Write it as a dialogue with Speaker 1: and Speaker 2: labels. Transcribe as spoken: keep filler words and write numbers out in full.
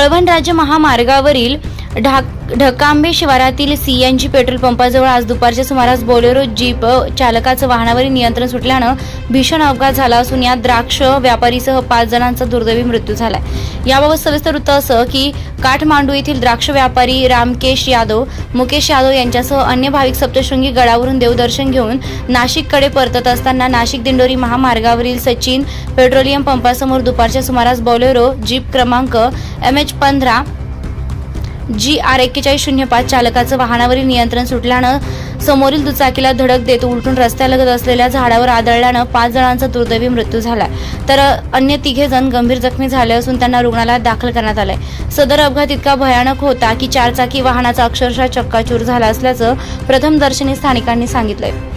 Speaker 1: कळवण राज्य महामार्गावरील ढाक ढकांबे शिवारातील सीएनजी पेट्रोल पंपाजवळ आज दुपारच्या सुमारास बोलेरो जीप चालकाचं वाहनावरील नियंत्रण सुटल्यानं भीषण अपघात झाला असून यात द्राक्ष व्यापारीसह पाच जणांचा दुर्दैवी मृत्यू झालाय। याबाबत सविस्तर वृत्त असं की काठमांडू येथील द्राक्ष व्यापारी रामकेश यादव, मुकेश यादव यांच्यासह अन्य भाविक सप्तशृंगी गडावरून देवदर्शन घेऊन नाशिककडे परतत असताना नाशिक दिंडोरी महामार्गावरील सचिन पेट्रोलियम पंपासमोर दुपारच्या सुमारास बोलेरो जीप क्रमांक एम एच पंधरा जी आर एक्केचाळीस शून्य पाच चालकाचं वाहनावरील नियंत्रण सुटल्यानं समोरील दुचाकीला धडक देत उलटून रस्त्यालगत असलेल्या झाडावर आदळल्यानं पाच जणांचा दुर्दैवी मृत्यू झाला, तर अन्य तिघे जण गंभीर जखमी झाले असून त्यांना रुग्णालयात दाखल करण्यात आलंय। सदर अपघात इतका भयानक होता की चारचाकी वाहनाचा अक्षरशः चक्काचूर झाला असल्याचं प्रथमदर्शनी स्थानिकांनी सांगितलंय।